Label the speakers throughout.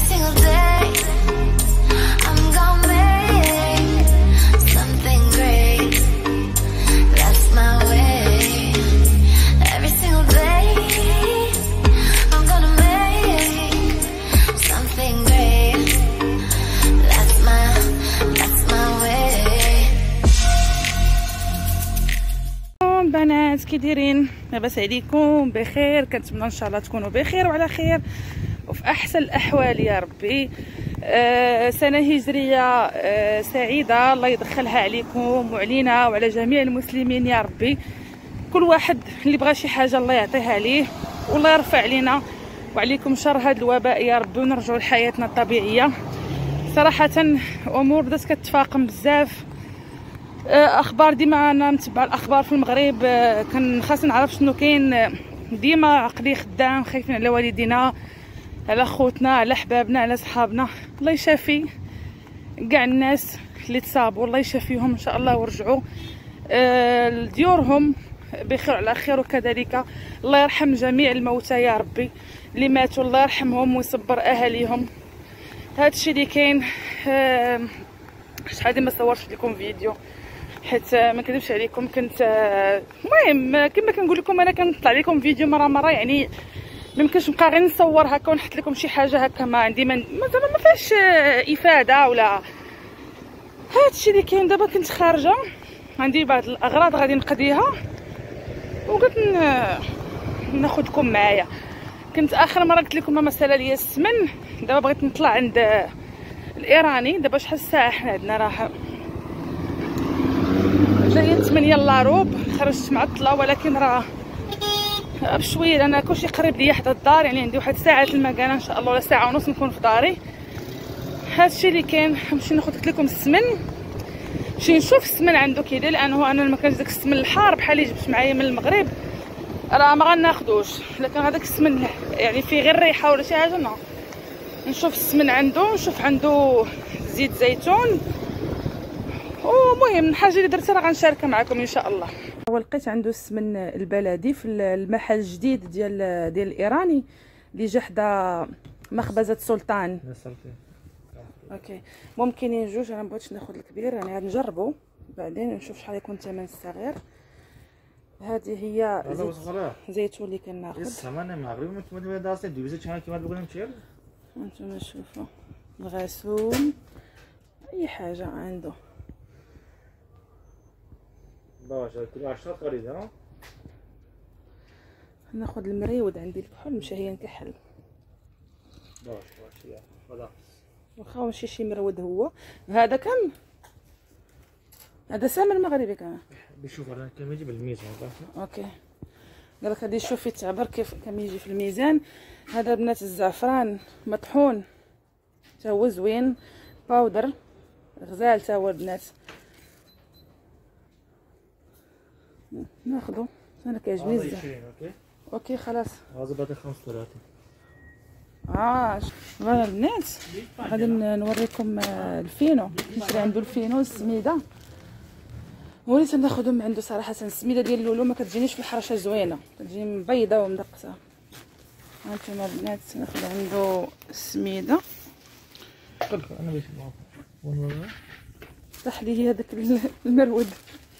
Speaker 1: single day I'm gonna make something great. That's my way. Every single day I'm gonna make something great. That's my way.
Speaker 2: بنات كي دايرين؟ لاباس عليكم؟ بخير؟ كنتمنى ان شاء الله تكونوا بخير وعلى خير وفي احسن الاحوال يا ربي. سنه هجريه سعيده، الله يدخلها عليكم وعلينا وعلى جميع المسلمين يا ربي. كل واحد اللي بغى شي حاجه الله يعطيها ليه، والله يرفع علينا وعليكم شر هذا الوباء يا ربي، ونرجعوا لحياتنا الطبيعيه. صراحه امور بدات كتفاقم بزاف، اخبار ديما انا متبعه الاخبار في المغرب، كان خاصني نعرف شنو كاين. ديما عقلي خدام، خايفين على والدينا، على خوتنا، على حبابنا، على صحابنا. الله يشافي كاع الناس اللي تصابوا، الله يشافيهم ان شاء الله ويرجعوا لديورهم بخير على خير. وكذلك الله يرحم جميع الموتى يا ربي اللي ماتوا، الله يرحمهم ويصبر اهاليهم. هذا الشيء اللي كاين. شحال ما صورتش لكم فيديو حيت ما نكذبش عليكم، كنت المهم كما كنقول لكم انا كنطلع لكم فيديو مره يعني ما يمكنش نبقى غير نصور هكا ونحط لكم شي حاجه هكا ما عندي ما فيهاش افاده ولا. هذا الشيء اللي كاين دابا. كنت خارجه عندي بعض الاغراض غادي نقضيها وقلت ناخذكم معايا. كنت اخر مره قلت لكم مساله ليا السمن، دابا بغيت نطلع عند الايراني. دابا شحال الساعه؟ حنا عندنا راه جايه 8 الا روب. خرجت معطله ولكن راه بشويه انا كلشي قريب ليا حدا الدار، يعني عندي واحد ساعه المكانه ان شاء الله ولا ساعه ونص نكون في داري. هذا الشيء اللي كاين. نمشي ناخذ لكم السمن، نمشي نشوف السمن عنده كيداير، لانه انا ما كانش داك السمن الحار بحال اللي جبت معايا من المغرب راه ما غناخذوش. لكن هذاك السمن يعني فيه غير ريحه ولا شي حاجه، نشوف السمن عنده، نشوف عنده زيت زيتون. ومهم الحاجه اللي درتها راه غنشاركها معكم ان شاء الله. ولقيت عنده السمن البلدي في المحل الجديد ديال الايراني اللي جا حدا مخبزه سلطان. اوكي ممكن جوج، انا مبغيتش ناخذ الكبير، يعني غادي نجربو بعدين نشوف شحال يكون ثمن الصغير. هذه هي زيتون اللي كناخذ. انتم شوفوا الغسول اي حاجه عنده. ناخذ المريود عندي الكحول مشى هي نكحل. واخا ماشي شي مرود هو. هذا كم؟ هذا سامر مغربي كمان.
Speaker 3: بشوف انا كم يجي بالميزان.
Speaker 2: اوكي قالك غادي شوفي تعبر كيف كم يجي في الميزان. هذا بنات الزعفران مطحون تا هو زوين، باودر غزال تا هو البنات. ناخذو انا كيعجبني الزعفران. اوكي خلاص
Speaker 3: هذا بعد 35.
Speaker 2: فوالا البنات غادي نوريكم الفينو. نشري عنده الفينو السميده، وليت ناخذهم من عنده. صراحه السميده ديال لولو ما كتجينيش في الحرشه زوينه، كتجي مبيضه ومدقسه. هانتوما البنات ناخذ عنده السميده.
Speaker 3: انا باش نعرف
Speaker 2: فتح لي هذاك المرود.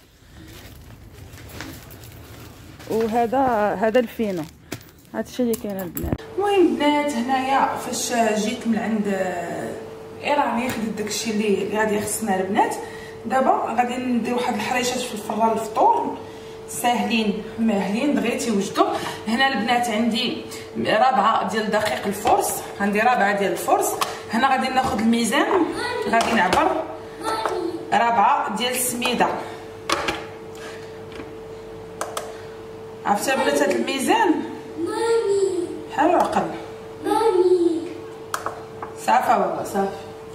Speaker 2: وهذا الفينو. هذا الشيء اللي كاين البنات. المهم البنات هنايا فاش جيت من عند الايراني خديت داكشي اللي غادي يخصنا البنات. دابا غادي ندير واحد الحريشات في الفران الفطور ساهلين ماهلين بغيتي وجدوا. هنا البنات عندي رابعه ديال دقيق الفرص، عندي رابعه ديال الفرص. هنا غادي ناخذ الميزان، غادي نعبر رابعه ديال السميده. عرفتي بنات هاد الميزان بحال العقل. صافي بابا صافي.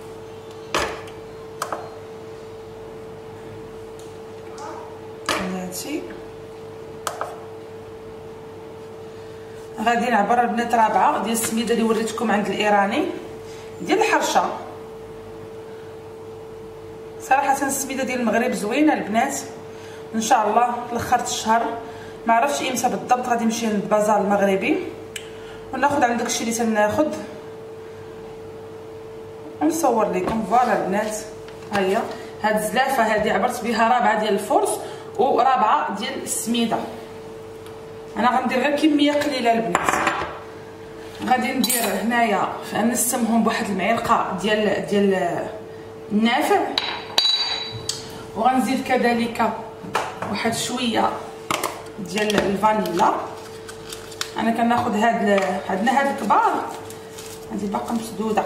Speaker 2: هادشي غادي نعبر البنات رابعه ديال السميده اللي وريتكم عند الايراني ديال الحرشه. صراحه السميده ديال المغرب زوينه البنات ان شاء الله لاخر الشهر. ما عرفتش امتى بالضبط غادي نمشي للبازار المغربي وناخذ عند داكشي اللي تناخذ. ونصور لكم. فوالا البنات، ها هي هاد الزلافه هادي عبرت بها رابعه ديال الفرص ورابعه ديال السميده. انا غندير غير كميه قليله البنات. غادي ندير هنايا نسمهم بواحد المعلقه ديال النافع، وغنزيد كذلك واحد شويه ديال الفانيلا. انا كناخذ عندنا هاد الكبار، هادي باقا مسدوده،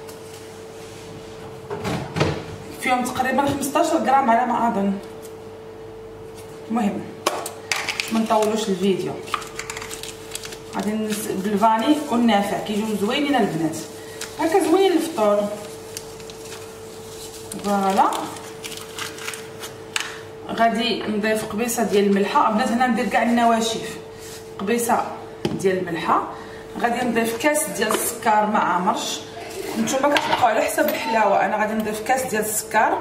Speaker 2: فيهم تقريبا 15 غرام على ما اظن. المهم ما نطولوش الفيديو. غادي بالفاني والنافع كيجيو زوينين البنات، هكا زوين الفطور. فوالا غادي نضيف قبيصه ديال الملحه. البنات هنا ندير كاع النواشف، قبيصه ديال الملحه. غادي نضيف كاس ديال السكر مع مرش. نتوما كتبقاو على حسب الحلاوه. انا غادي نضيف كاس ديال السكر.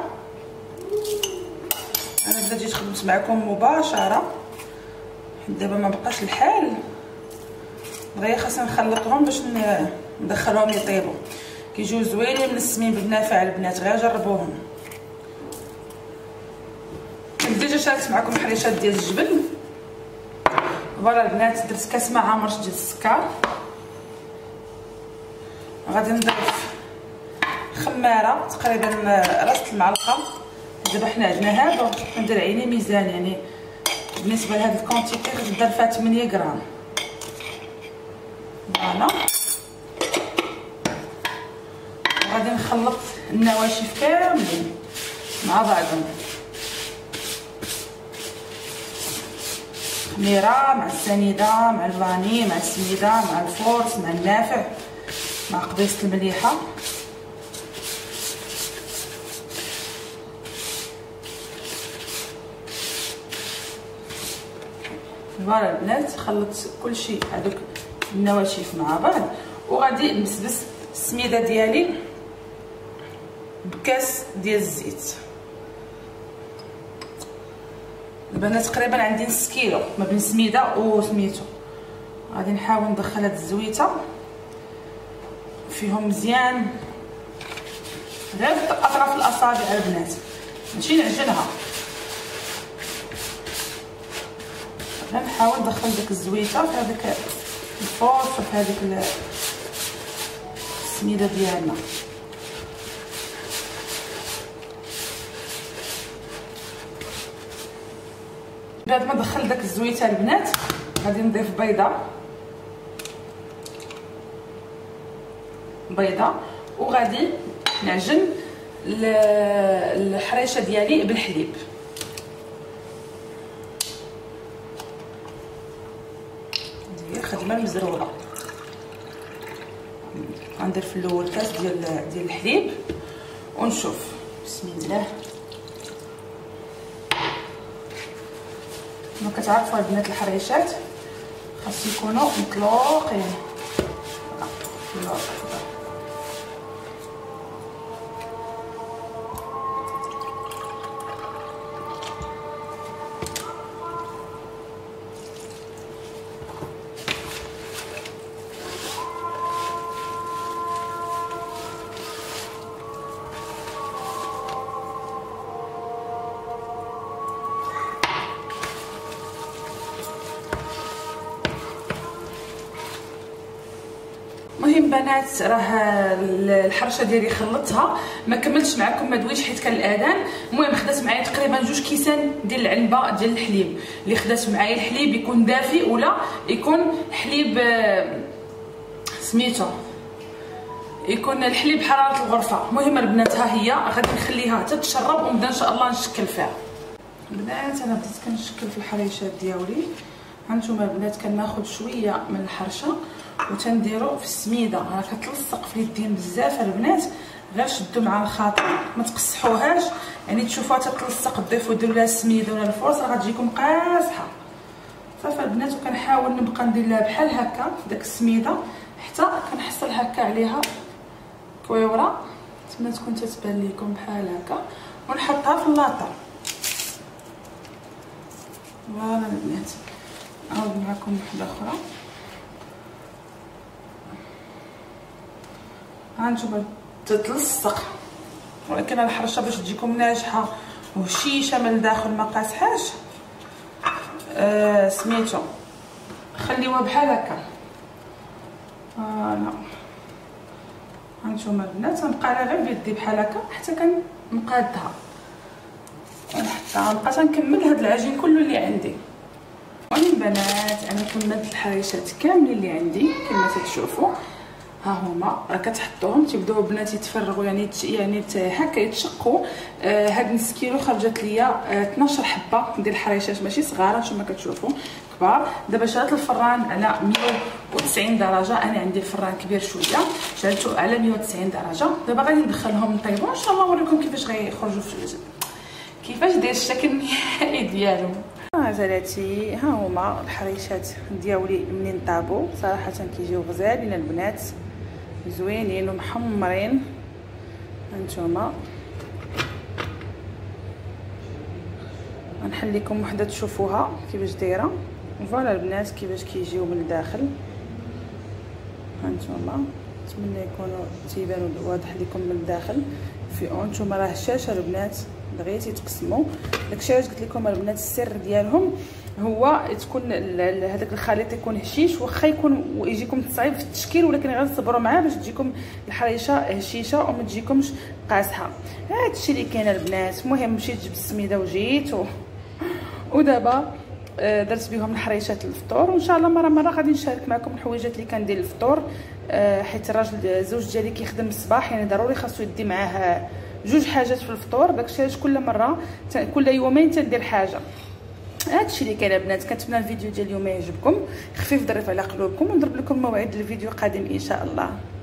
Speaker 2: انا بدات جيت خدمت معكم مباشره، دابا ما بقاش الحال، دغيا خاصنا نخلطهم باش ندخلهم يطيبوا. كيجيو زوينين من السمين بالنافع البنات، غير جربوهم. ديجا شاركت معكم الحريشات ديال الجبن. فوالا البنات درت كاس مع مرش ديال السكر. غادي نضيف خماره تقريبا راس المعلقه. دابا حنا عندنا هادو ندير عيني ميزان، يعني بالنسبه لهاد الكونتيتي غتدار فيها 8 غرام. فوالا غادي نخلط النواشف كاملين مع بعضهم، خميره مع السنيده مع الفاني مع السميده مع الفورس مع النافع مع قبيصه المليحه. فوالا البنات خلطت كلشي هذوك النواشف مع بعض، وغادي نبسبس السميده ديالي بكاس ديال الزيت. دابا انا تقريبا عندي نص كيلو ما بين سميده وسميتو. غادي نحاول ندخل هاد الزويته فيهم مزيان، غير اطراف الاصابع البنات ماشي نعجنها. نحاول ندخل ديك الزويته في هذاك الفورس وفي هذيك السميده ديالنا. بعد ما دخل داك الزويته البنات غادي نضيف بيضه وغادي نعجن الحريشه ديالي بالحليب. هي خدمه مزروره. غندير في الاول كاس ديال الحليب ونشوف. بسم الله. كما كتعرفوا البنات الحريشات خاص يكونوا مطلوقين. المهم بنات راه الحرشه ديالي خلطتها، ما كملتش معكم ما دويتش حيت كان الاذان. المهم خدات معايا تقريبا 2 كيسان ديال العنبه ديال الحليب. اللي خدات معايا الحليب يكون دافي ولا يكون حليب سميتو يكون الحليب حراره الغرفه. المهم البنات ها هي غادي نخليها حتى تشرب ونبدا ان شاء الله نشكل فيها. البنات انا بديت كنشكل في الحريشات ديالي. هانتوما البنات كناخذ شويه من الحرشه وتنديرو في السميده. راه كتلصق في اليدين بزاف البنات، غير شدوا مع الخاطر ما تقصحوهاش، يعني تشوفوها تتلصق تضيفوا ديروا لها السميده ولا الفرص راه غتجيكم قاصحه. صافي البنات وكنحاول نبقى ندير لها بحال هكا في داك السميده حتى كنحصل هكا عليها كويوره تما تكون تتبان لكم بحال هكا، ونحطها في اللاطه. فوالا البنات نعاود معكم وحده اخرى. هانتوما تتلصق، ولكن الحرشه باش تجيكم ناجحه وهشيشه من الداخل ما قاصحاش سميتو خليوها بحال هكا. فوالا هانتوما البنات غنبقى على غير بيدي بحال هكا حتى كنقادها ونحطها. نبقى تنكمل هاد العجين كله اللي عندي. البنات انا كملت الحريشات كاملين اللي عندي كما تشوفوا، ها هما راه كتحطوهم تيبداو البنات يتفرغوا يعني هكا يتشقوا. هاد نص كيلو خرجت ليا 12 حبه ديال الحريشات، ماشي صغار نتوما كتشوفوا كبار. دابا شعلت الفران على 190 درجه، انا عندي الفران كبير شويه شعلته على 190 درجه. دابا غادي ندخلهم نطيبوا ان شاء الله، نوريكم كيفاش غيخرجوا كيفاش داير الشكل النهائي ديالهم. عزلاتي ها هما الحريشات دياولي منين طابوا صراحه كيجيو غزالين البنات، زوينين ومحمرين. هانتوما غنحل لكم وحده تشوفوها كيفاش دايره. فوالا البنات كيفاش كيجيو من الداخل. هانتوما نتمنى يكونوا تيبانوا واضح لكم من الداخل. في هانتوما راه الشاشه البنات بغيتي تقسموا داكشي علاش قلت لكم البنات السر ديالهم هو تكون هذاك الخليط يكون هشيش، واخا يكون يجيكم صعيب في التشكيل ولكن غير تصبروا معاه باش تجيكم الحريشه هشيشه وما تجيكمش قاصحه. هادشي اللي كاين البنات. المهم مشيت جبت السميده وجيت ودابا درت بهم الحريشات للفطور، وان شاء الله مره غادي نشارك معكم الحويجات اللي كندير للفطور، حيت الراجل الزوج ديالي كيخدم الصباح يعني ضروري خاصو يدي معاه 2 حاجات في الفطور. داكشي علاش كل مره كل يومين تندير حاجه. هادشي اللي كاين البنات. كنتمنى الفيديو ديال اليوم يعجبكم خفيف ظريف على قلوبكم، ونضرب لكم موعد الفيديو قادم ان شاء الله.